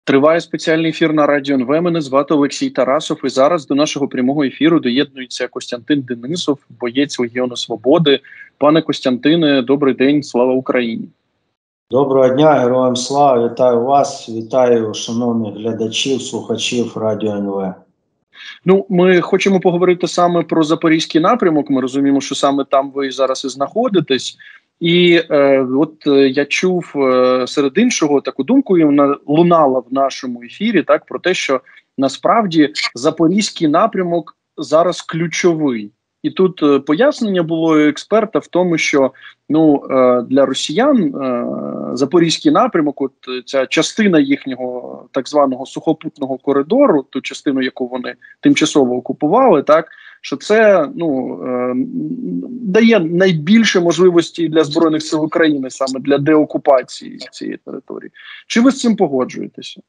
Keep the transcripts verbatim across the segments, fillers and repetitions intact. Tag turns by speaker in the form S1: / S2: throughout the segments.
S1: Триває спеціальний ефір на Радіо ен ве. Мене звати Олексій Тарасов. І зараз до нашого прямого ефіру доєднується Костянтин Денисов, боєць Легіону Свободи. Пане Костянтине, добрий день, слава Україні.
S2: Доброго дня, героям слава, вітаю вас, вітаю шановних глядачів, слухачів Радіо ен ве.
S1: Ну, ми хочемо поговорити саме про Запорізький напрямок. Ми розуміємо, що саме там ви зараз і знаходитесь. І е, от е, я чув е, серед іншого таку думку, і вона лунала в нашому ефірі, так, про те, що насправді Запорізький напрямок зараз ключовий. І тут е, пояснення було експерта в тому, що ну, е, для росіян е, Запорізький напрямок, от ця частина їхнього так званого сухопутного коридору, ту частину, яку вони тимчасово окупували, так, що це ну, е, дає найбільше можливості для Збройних сил України саме для деокупації цієї території. Чи ви з цим погоджуєтеся?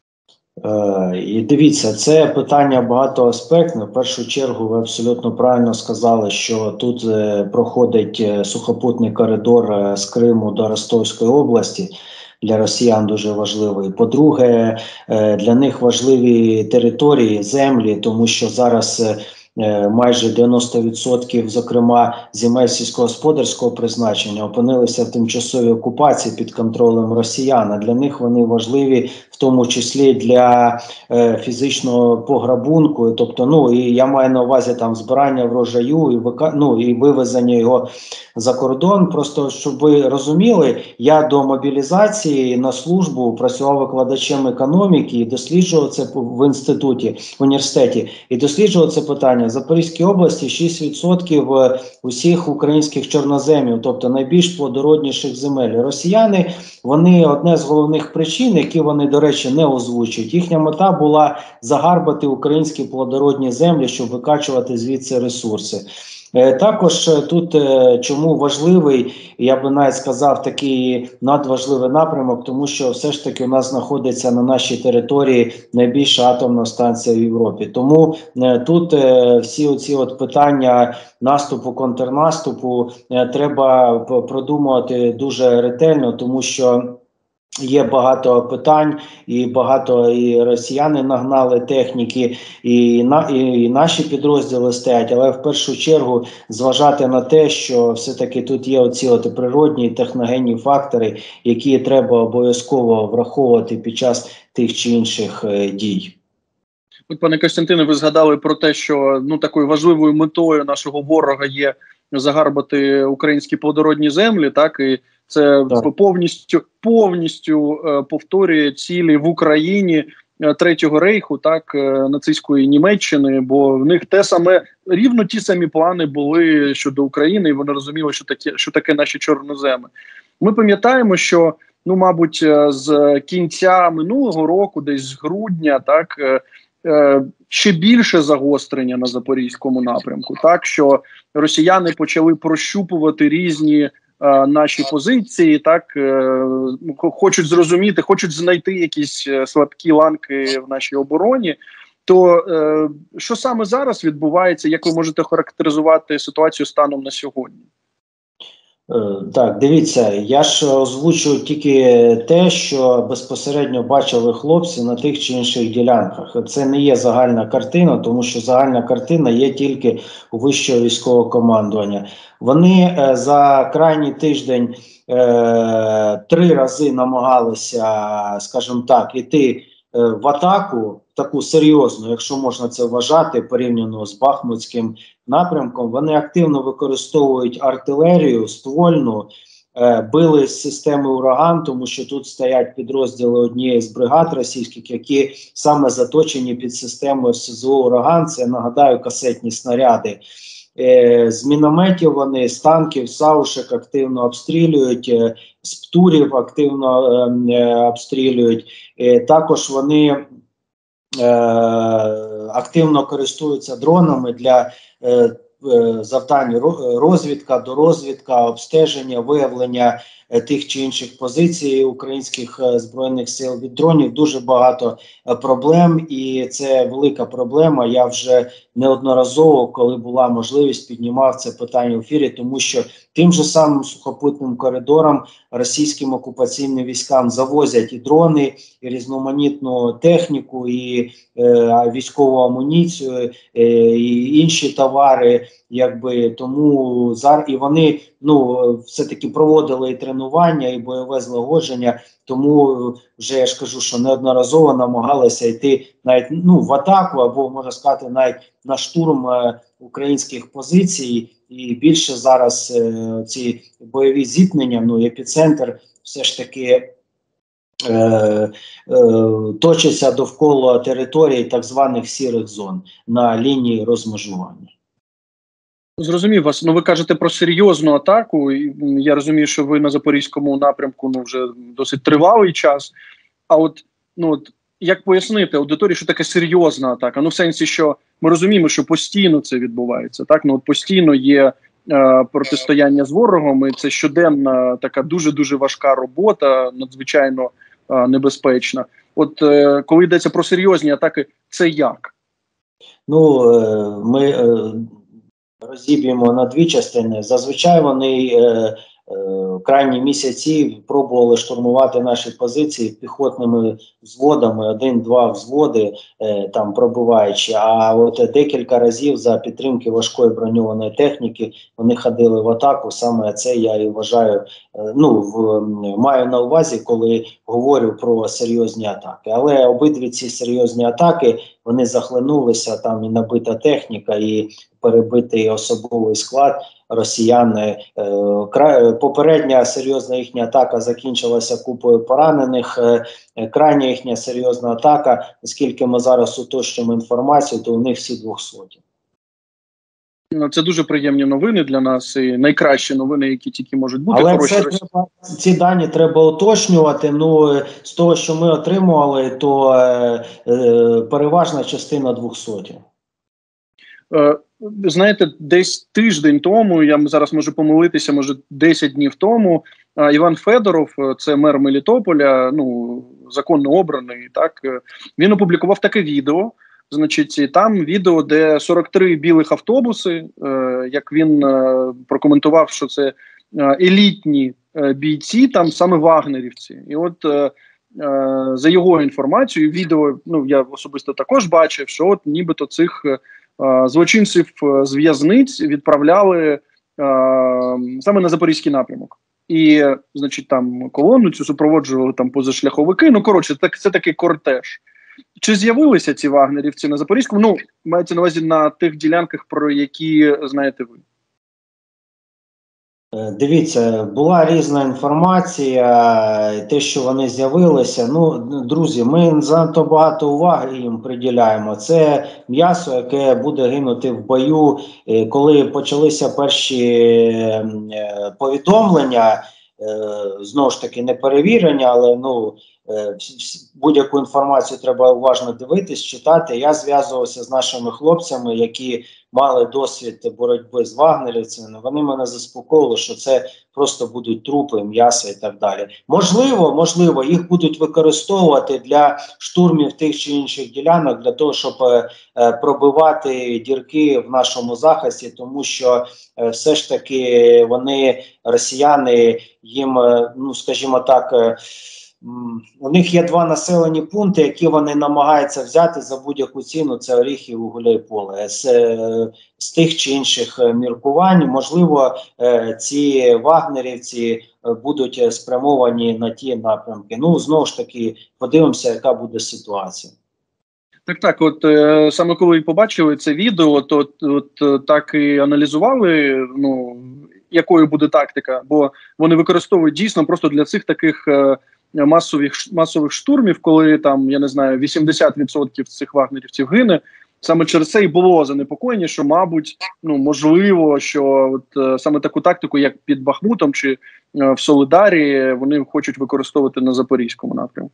S2: Е, і дивіться, це питання багатоаспектне. В першу чергу ви абсолютно правильно сказали, що тут е, проходить сухопутний коридор е, з Криму до Ростовської області. Для росіян дуже важливий. По-друге, е, для них важливі території, землі, тому що зараз е, майже дев'яносто відсотків, зокрема, земель сільськогосподарського призначення опинилися в тимчасовій окупації під контролем росіян. А для них вони важливі, в тому числі для е, фізичного пограбунку. Тобто, ну, і я маю на увазі там збирання врожаю і, вика... ну, і вивезення його за кордон. Просто, щоб ви розуміли, я до мобілізації на службу працював викладачем економіки і досліджував це в інституті, в університеті, і досліджував це питання. В Запорізькій області шість відсотків усіх українських чорноземів, тобто найбільш плодородніших земель. Росіяни, вони одне з головних причин, які вони, до речі, не озвучують. Їхня мета була загарбати українські плодородні землі, щоб викачувати звідси ресурси. Також тут чому важливий, я би навіть сказав, такий надважливий напрямок, тому що все ж таки у нас знаходиться на нашій території найбільша атомна станція в Європі. Тому тут всі оці от питання наступу, контрнаступу треба продумувати дуже ретельно, тому що є багато питань, і багато і росіяни нагнали техніки, і, на, і наші підрозділи стоять, але в першу чергу зважати на те, що все-таки тут є оці от природні і техногенні фактори, які треба обов'язково враховувати під час тих чи інших е, дій.
S1: От, пане Костянтине, ви згадали про те, що ну такою важливою метою нашого ворога є загарбати українські плодородні землі, так, і це так. повністю повністю е, повторює цілі в Україні е, Третього рейху, так, е, нацистської Німеччини, бо в них те саме, рівно ті самі плани були щодо України, і вони розуміли, що таке, що таке наші чорноземи. Ми пам'ятаємо, що, ну, мабуть, з кінця минулого року, десь з грудня, так, е, е, ще більше загострення на Запорізькому напрямку, так, що росіяни почали прощупувати різні наші позиції, так, хочуть зрозуміти, хочуть знайти якісь слабкі ланки в нашій обороні. То що саме зараз відбувається, як ви можете характеризувати ситуацію станом на сьогодні?
S2: Так, дивіться, я ж озвучую тільки те, що безпосередньо бачили хлопці на тих чи інших ділянках. Це не є загальна картина, тому що загальна картина є тільки у вищого військового командування. Вони е, за крайній тиждень е, три рази намагалися, скажімо так, іти е, в атаку, таку серйозну, якщо можна це вважати, порівняно з Бахмутським напрямком. Вони активно використовують артилерію, ствольну, е, били з системи «Ураган», тому що тут стоять підрозділи однієї з бригад російських, які саме заточені під системою ес зе о «Ураган». Це, нагадаю, касетні снаряди. Е, з мінометів вони, з танків, саушек активно обстрілюють, е, з птурів активно е, обстрілюють. Е, також вони е, активно користуються дронами для е, завдань розвідка, дорозвідка, обстеження, виявлення тих чи інших позицій українських збройних сил. Від дронів дуже багато проблем, і це велика проблема. Я вже неодноразово, коли була можливість, піднімав це питання в ефірі, тому що тим же самим сухопутним коридором російським окупаційним військам завозять і дрони, і різноманітну техніку, і е, військову амуніцію, е, і інші товари, якби, тому зараз і вони, ну, все-таки проводили і тренування, і бойове злагодження, тому вже я ж кажу, що неодноразово намагалися йти навіть, ну, в атаку, або, можна сказати, навіть на штурм е, українських позицій, і більше зараз е, ці бойові зіткнення, ну, епіцентр все ж таки Е, е, точиться довкола території так званих сірих зон на лінії розмежування.
S1: Зрозумів вас. Ну, ви кажете про серйозну атаку. Я розумію, що ви на Запорізькому напрямку, ну, вже досить тривалий час. А от, ну, от як пояснити аудиторії, що таке серйозна атака? Ну, в сенсі, що ми розуміємо, що постійно це відбувається, так? Ну, от постійно є е, протистояння з ворогом, і це щоденна така дуже-дуже важка робота, надзвичайно е, небезпечна. От е, коли йдеться про серйозні атаки, це як?
S2: Ну, е, ми е, розіб'ємо на дві частини. Зазвичай вони е, е, крайні місяці пробували штурмувати наші позиції піхотними взводами, один-два взводи е, там пробуваючи, а от декілька разів за підтримки важкої броньованої техніки вони ходили в атаку. Саме це я і вважаю, е, ну, в, маю на увазі, коли говорю про серйозні атаки. Але обидві ці серйозні атаки, вони захлинулися, там і набита техніка, і перебитий особовий склад росіяни. Е, попередня серйозна їхня атака закінчилася купою поранених. Е, крайня їхня серйозна атака, оскільки ми зараз уточнюємо інформацію, то у них всі двохсоті.
S1: Це дуже приємні новини для нас, і найкращі новини, які тільки можуть бути.
S2: Але це треба, ці дані треба уточнювати. Ну, з того, що ми отримували, то е, е, переважна частина двохсоті.
S1: Е, знаєте, десь тиждень тому, я зараз можу помилитися, може десять днів тому, е, Іван Федоров, це мер Мелітополя, ну, законно обраний, так, е, він опублікував таке відео. Значить, там відео, де сорок три білих автобуси, е, як він е, прокоментував, що це е, елітні е, бійці, там саме вагнерівці. І от е, е, за його інформацією, відео, ну, я особисто також бачив, що от нібито цих е, злочинців з в'язниць відправляли е, саме на Запорізький напрямок. І, значить, там колону цю супроводжували там позашляховики. Ну, коротше, так, це такий кортеж. Чи з'явилися ці вагнерівці на Запорізькому? Ну, мається на увазі на тих ділянках, про які знаєте ви.
S2: Дивіться, була різна інформація, те, що вони з'явилися. Ну, друзі, ми занадто багато уваги їм приділяємо. Це м'ясо, яке буде гинути в бою. Коли почалися перші повідомлення, знову ж таки, не перевірені, але, ну, будь-яку інформацію треба уважно дивитись, читати. Я зв'язувався з нашими хлопцями, які мали досвід боротьби з вагнерівцями. Вони мене заспокоїли, що це просто будуть трупи, м'ясо і так далі. Можливо, можливо, їх будуть використовувати для штурмів тих чи інших ділянок, для того, щоб е, пробивати дірки в нашому захисті, тому що е, все ж таки вони, росіяни, їм, е, ну, скажімо так, е, у них є два населені пункти, які вони намагаються взяти за будь-яку ціну. Це Оріхів і Гуляйполе. З, з тих чи інших міркувань, можливо, ці вагнерівці будуть спрямовані на ті напрямки. Ну, знову ж таки, подивимося, яка буде ситуація.
S1: Так, так, от е, саме коли побачили це відео, то от, от так і аналізували, ну, якою буде тактика, бо вони використовують дійсно просто для цих таких е, масових, масових штурмів, коли там, я не знаю, вісімдесят відсотків цих вагнерівців гине. Саме через це і було занепокоєння, що, мабуть, ну, можливо, що от, е, саме таку тактику, як під Бахмутом чи е, в Солидарі, вони хочуть використовувати на Запорізькому напрямку.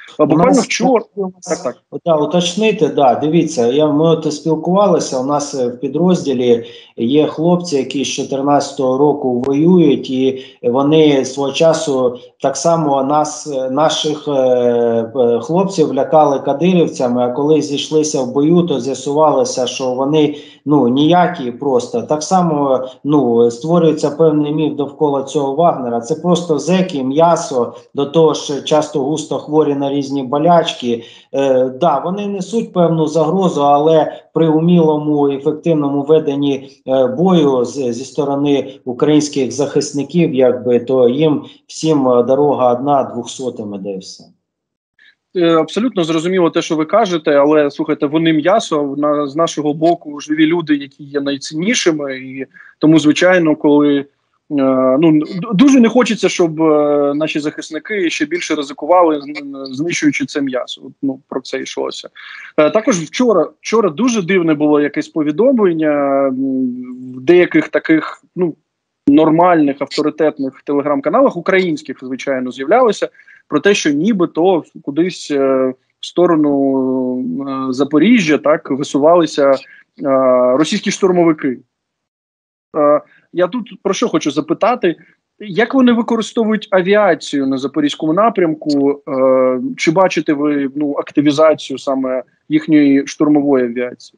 S1: Буквально вчора. Так, так.
S2: Да, уточнити, да, дивіться, я, ми от спілкувалися, у нас в підрозділі є хлопці, які з чотирнадцятого року воюють, і вони свого часу так само нас, наших е, хлопців лякали кадирівцями, а коли зійшлися в бою, то з'ясувалося, що вони ну ніякі просто. Так само ну, створюється певний міф довкола цього Вагнера. Це просто зеки, м'ясо, до того ж часто густо хворі на різні болячки. Е, да, вони несуть певну загрозу, але при умілому ефективному веденні е, бою з, зі сторони українських захисників, якби, то їм всім дорога одна, двохсотими, де все.
S1: Абсолютно зрозуміло те, що ви кажете, але слухайте, вони м'ясо, на, з нашого боку живі люди, які є найціннішими, і тому, звичайно, коли е, ну, дуже не хочеться, щоб е, наші захисники ще більше ризикували, знищуючи це м'ясо. Ну, про це йшлося. Е, також вчора, вчора дуже дивне було якесь повідомлення в деяких таких, ну, нормальних, авторитетних телеграм-каналах, українських, звичайно, з'являлося, про те, що нібито кудись е, в сторону е, Запоріжжя так висувалися е, російські штурмовики. Е, я тут про що хочу запитати, як вони використовують авіацію на Запорізькому напрямку? Е, чи бачите ви ну, активізацію саме їхньої штурмової авіації?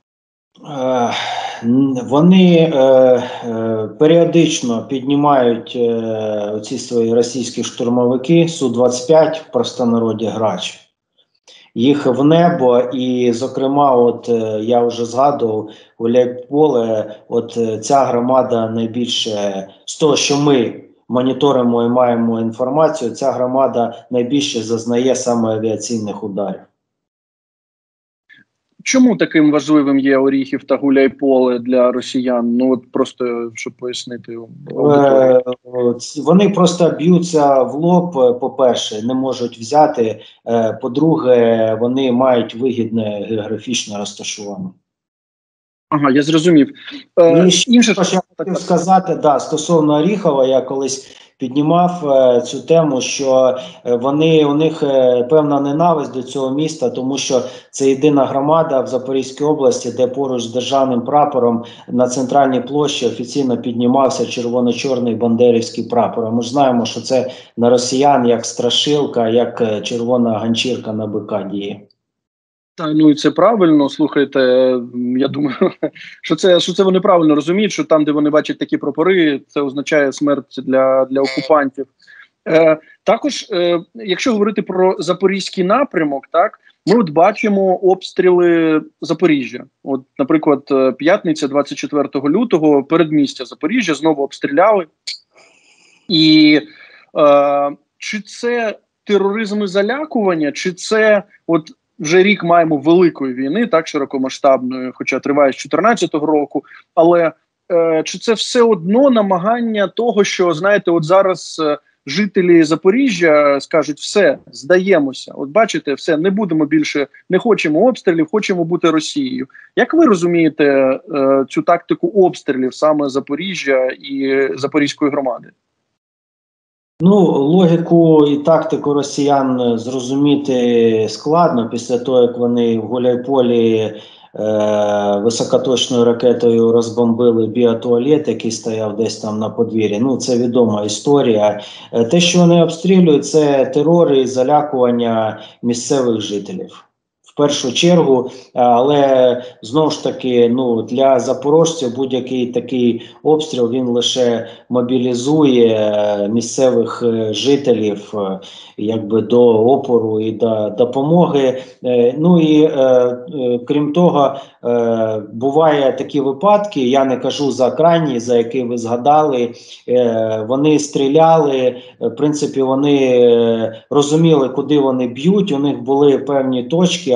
S2: Е, вони е, е, періодично піднімають е, ці свої російські штурмовики Су двадцять п'ять, в простонароді Грач, їх в небо, і зокрема, от е, я вже згадував, Гуляйполе, от е, ця громада найбільше, з того, що ми моніторимо і маємо інформацію, ця громада найбільше зазнає саме авіаційних ударів.
S1: Чому таким важливим є Оріхів та Гуляйполе для росіян? Ну от просто щоб пояснити.
S2: Е, вони просто б'ються в лоб, по-перше, не можуть взяти. Е, по-друге, вони мають вигідне географічне розташування.
S1: Ага, я зрозумів. Е,
S2: І інше, що я хотів сказати, да, стосовно Оріхова, я колись піднімав е, цю тему, що вони, у них е, певна ненависть до цього міста, тому що це єдина громада в Запорізькій області, де поруч з державним прапором на центральній площі офіційно піднімався червоно-чорний бандерівський прапор. А ми ж знаємо, що це на росіян як страшилка, як червона ганчірка на бика діє.
S1: Та, ну і це правильно, слухайте, я думаю, що це, що це вони правильно розуміють, що там, де вони бачать такі прапори, це означає смерть для, для окупантів. Е, також, е, якщо говорити про Запорізький напрямок, так, ми от бачимо обстріли Запоріжжя. От, наприклад, п'ятниця, двадцять четвертого лютого, передмістя Запоріжжя знову обстріляли. І е, чи це тероризм і залякування, чи це от вже рік маємо великої війни, так, широкомасштабної, хоча триває з чотирнадцятого року, але е, чи це все одно намагання того, що, знаєте, от зараз е, жителі Запоріжжя скажуть, все, здаємося, от бачите, все, не будемо більше, не хочемо обстрілів, хочемо бути Росією. Як ви розумієте е, цю тактику обстрілів саме Запоріжжя і Запорізької громади?
S2: Ну, логіку і тактику росіян зрозуміти складно після того, як вони в Гуляйполі е, високоточною ракетою розбомбили біотуалет, який стояв десь там на подвір'ї. Ну, це відома історія. Е, те, що вони обстрілюють, це терор і залякування місцевих жителів. В першу чергу, але знову ж таки, ну, для запорожців будь-який такий обстріл, він лише мобілізує місцевих жителів якби до опору і до допомоги. Ну і е, крім того, е, буває такі випадки, я не кажу за крайні, за які ви згадали, е, вони стріляли, в принципі, вони розуміли, куди вони б'ють, у них були певні точки,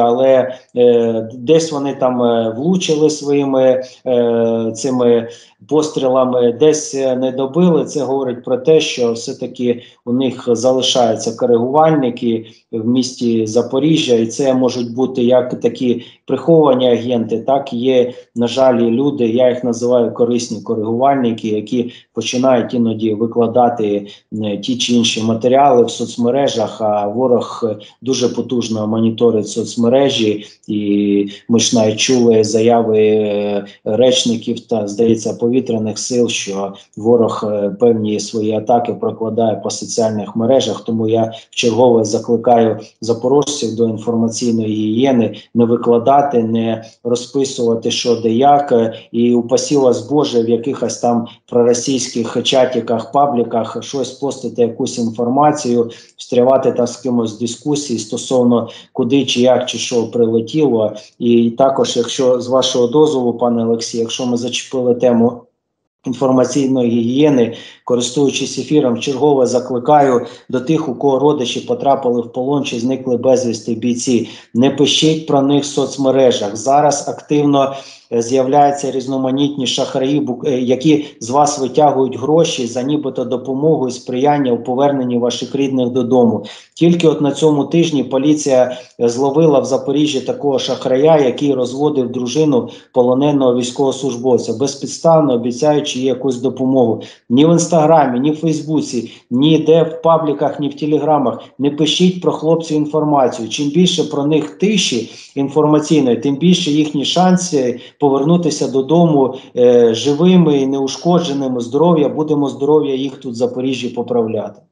S2: але е, десь вони там е, влучили своїми е, цими пострілами, десь не добили. Це говорить про те, що все-таки у них залишаються коригувальники в місті Запоріжжя, і це можуть бути як такі приховані агенти, так є, на жаль, і люди, я їх називаю корисні коригувальники, які починають іноді викладати ті чи інші матеріали в соцмережах, а ворог дуже потужно моніторить соцмережі, і ми ж навіть чули заяви речників та, здається, повітряних сил, що ворог певні свої атаки прокладає по соціальних мережах, тому я вчергове закликаю запорожців до інформаційної гігієни, не викладати, не розписувати, що де як, і упасі вас Боже в якихось там проросійських чатиках, пабліках щось постити, якусь інформацію, встрявати там з кимось в дискусії стосовно куди, чи як, чи що прилетіло. І також, якщо з вашого дозволу, пане Олексій, якщо ми зачепили тему інформаційної гігієни, користуючись ефіром, чергове закликаю до тих, у кого родичі потрапили в полон чи зникли безвісти бійці. Не пишіть про них в соцмережах. Зараз активно з'являються різноманітні шахраї, які з вас витягують гроші за нібито допомогу і сприяння у поверненні ваших рідних додому. Тільки от на цьому тижні поліція зловила в Запоріжжі такого шахрая, який розводив дружину полоненого військовослужбовця, безпідставно обіцяючи їй якусь допомогу. Ні в Інстаграмі, ні в Фейсбуці, ні де в пабліках, ні в Телеграмах не пишіть про хлопців інформацію. Чим більше про них тиші інформаційної, тим більше їхні шанси повернутися додому е, живими і неушкодженими, здоров'я, будемо здоров'я їх тут в Запоріжжі поправляти.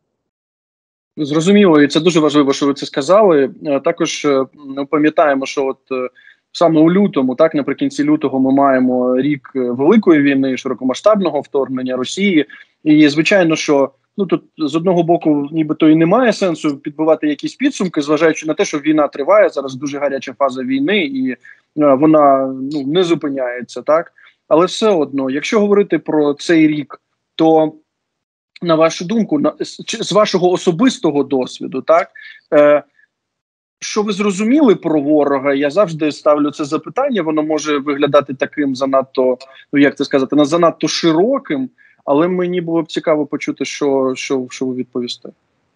S1: Зрозуміло, і це дуже важливо, що ви це сказали. Також ми пам'ятаємо, що от саме у лютому, так, наприкінці лютого ми маємо рік великої війни, широкомасштабного вторгнення Росії. І звичайно, що ну тут з одного боку нібито і немає сенсу підбивати якісь підсумки, зважаючи на те, що війна триває, зараз дуже гаряча фаза війни, і вона ну, не зупиняється, так? Але все одно, якщо говорити про цей рік, то на вашу думку, на, з вашого особистого досвіду, так, е, що ви зрозуміли про ворога? Я завжди ставлю це запитання, воно може виглядати таким занадто, ну як це сказати, на занадто широким, але мені було б цікаво почути, що, що, що ви відповісте.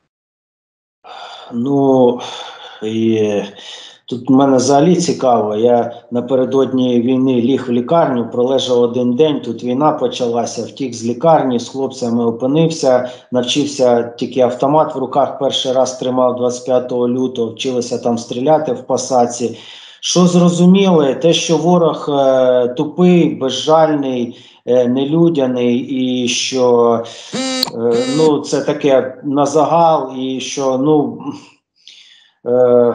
S2: Ну, і... Тут в мене взагалі цікаво, я напередодні війни ліг в лікарню, пролежав один день, тут війна почалася, втік з лікарні, з хлопцями опинився, навчився, тільки автомат в руках перший раз тримав двадцять п'ятого лютого, вчилися там стріляти в посадці. Що зрозуміли? Те, що ворог е, тупий, безжальний, е, нелюдяний і що е, ну, це таке на загал і що, ну... Е,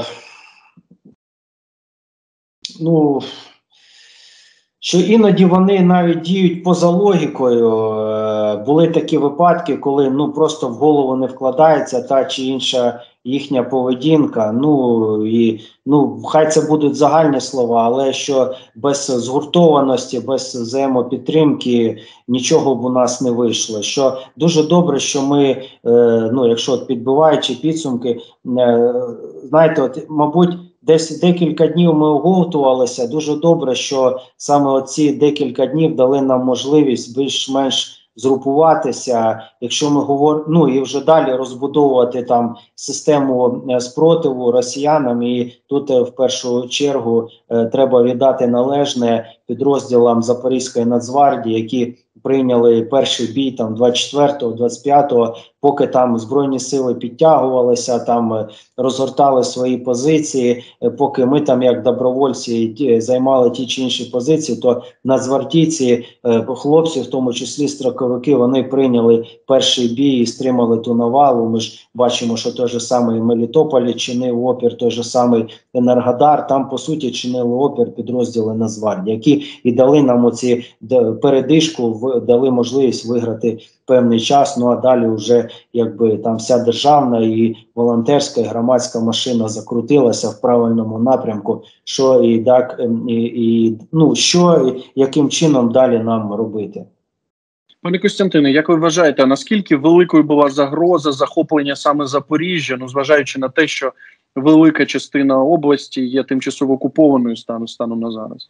S2: Ну, що іноді вони навіть діють поза логікою. Були такі випадки, коли ну просто в голову не вкладається та чи інша їхня поведінка. Ну і ну хай це будуть загальні слова, але що без згуртованості, без взаємопідтримки нічого б у нас не вийшло. Що дуже добре, що ми, е, ну якщо підбиваючи підсумки, е, знаєте, от, мабуть. Десь декілька днів ми оговтувалися. Дуже добре, що саме оці декілька днів дали нам можливість більш-менш згрупуватися, якщо ми говоримо, ну і вже далі розбудовувати там систему спротиву росіянам. І тут в першу чергу е, треба віддати належне підрозділам Запорізької Нацгвардії, які прийняли перший бій там двадцять четвертого, двадцять п'ятого, поки там Збройні сили підтягувалися, там розгортали свої позиції, поки ми там як добровольці займали ті чи інші позиції, то нацгвардійці, хлопці, в тому числі строковики, вони прийняли перший бій і стримали ту навалу. Ми ж бачимо, що той же самий Мелітополь чинив опір, той же самий Енергодар, там по суті чинили опір підрозділи Нацгвардії, які і дали нам оці передишку, дали можливість виграти певний час, ну а далі вже якби там вся державна і волонтерська, і громадська машина закрутилася в правильному напрямку, що і так, і, і ну що, яким чином далі нам робити.
S1: Пане Костянтине, як ви вважаєте, наскільки великою була загроза захоплення саме Запоріжжя, ну зважаючи на те, що велика частина області є тимчасово окупованою станом, станом на зараз?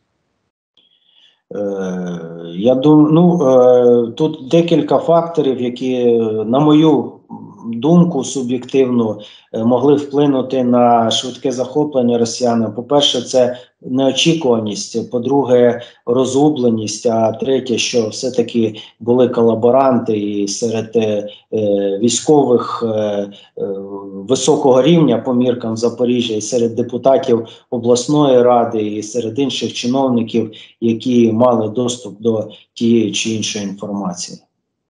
S2: Я думаю, ну тут декілька факторів, які, на мою думку, суб'єктивно могли вплинути на швидке захоплення росіян. По-перше, це неочікуваність, по-друге, розгубленість, а третє, що все-таки були колаборанти і серед е, військових е, е, високого рівня по міркам Запоріжжя, і серед депутатів обласної ради, і серед інших чиновників, які мали доступ до тієї чи іншої інформації.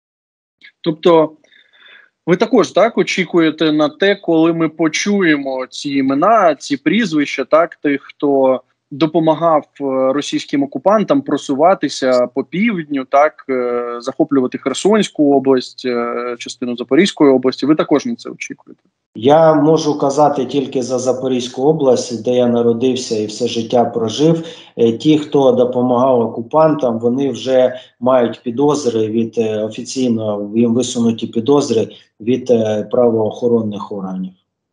S1: Тобто ви також так очікуєте на те, коли ми почуємо ці імена, ці прізвища, так, тих, хто допомагав російським окупантам просуватися по півдню, так, захоплювати Херсонську область, частину Запорізької області. Ви також на це очікуєте?
S2: Я можу казати тільки за Запорізьку область, де я народився і все життя прожив. Ті, хто допомагав окупантам, вони вже мають підозри від, офіційно їм висунуті підозри від правоохоронних органів.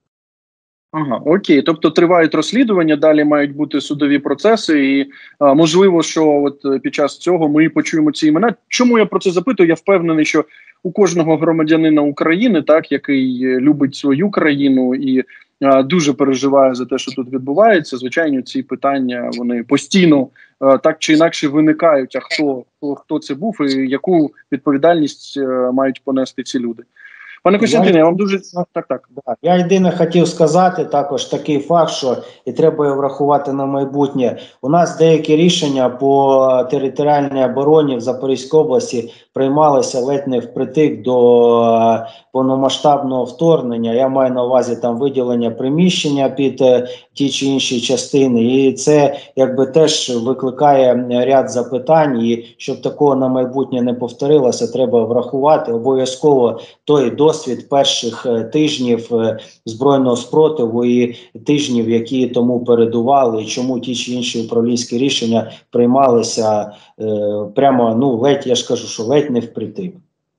S1: Ага, окей. Тобто тривають розслідування, далі мають бути судові процеси, і а, можливо, що от під час цього ми почуємо ці імена. Чому я про це запитую? Я впевнений, що у кожного громадянина України, так, який любить свою країну і а, дуже переживає за те, що тут відбувається, звичайно, ці питання, вони постійно а, так чи інакше виникають, а хто, хто, хто це був і яку відповідальність а, мають понести ці люди. Пане Костянтине, я вам дуже... Так, так.
S2: Да. Я єдине хотів сказати також такий факт, що і треба його врахувати на майбутнє. У нас деякі рішення по територіальній обороні в Запорізькій області приймалися ледь не впритик до повномасштабного вторгнення. Я маю на увазі там виділення приміщення під е, ті чи інші частини. І це якби теж викликає ряд запитань. І щоб такого на майбутнє не повторилося, треба врахувати обов'язково той досвід перших е, тижнів е, збройного спротиву і тижнів, які тому передували, і чому ті чи інші управлінські рішення приймалися е, прямо, ну, ледь, я ж кажу, що ледь не впритик.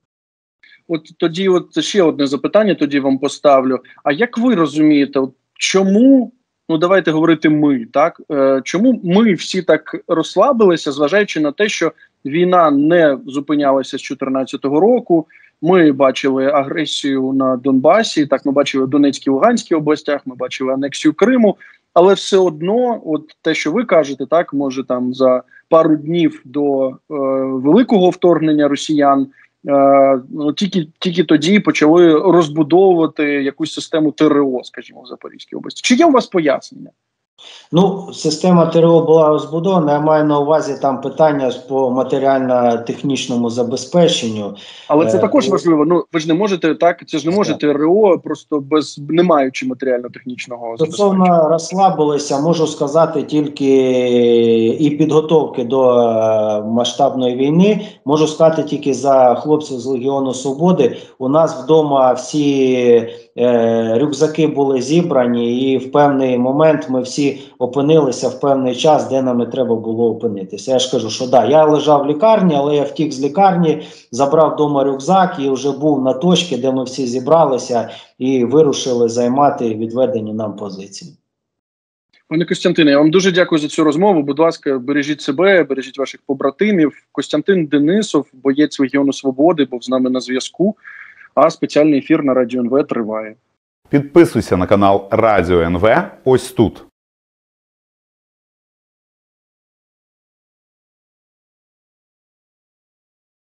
S1: От тоді от ще одне запитання тоді вам поставлю. А як ви розумієте, от чому, ну давайте говорити ми, так? Е, чому ми всі так розслабилися, зважаючи на те, що війна не зупинялася з дві тисячі чотирнадцятого року, ми бачили агресію на Донбасі, так, ми бачили в Донецькій, Луганській областях, ми бачили анексію Криму, але все одно, от те, що ви кажете, так, може там за пару днів до е, великого вторгнення росіян, е, ну, тільки, тільки тоді почали розбудовувати якусь систему ТРО, скажімо, в Запорізькій області. Чи є у вас пояснення?
S2: Ну, система ТРО була розбудована, я маю на увазі там питання по матеріально-технічному забезпеченню.
S1: Але це е, також важливо, ну ви ж не можете, так, це ж не може ТРО просто без, не маючи матеріально-технічного забезпечення.
S2: Стосовно розслабилися, можу сказати тільки і підготовки до масштабної війни, можу сказати тільки за хлопців з Легіону Свободи. У нас вдома всі е, рюкзаки були зібрані і в певний момент ми всі опинилися в певний час, де нам і треба було опинитися. Я ж кажу, що да, я лежав в лікарні, але я втік з лікарні, забрав вдома рюкзак і вже був на точці, де ми всі зібралися і вирушили займати відведені нам позиції.
S1: Пане Костянтине, я вам дуже дякую за цю розмову. Будь ласка, бережіть себе, бережіть ваших побратимів. Костянтин Денисов, боєць Легіону Свободи, був з нами на зв'язку, а спеціальний ефір на Радіо ен ве триває.
S3: Підписуйся на канал Радіо ен ве ось тут.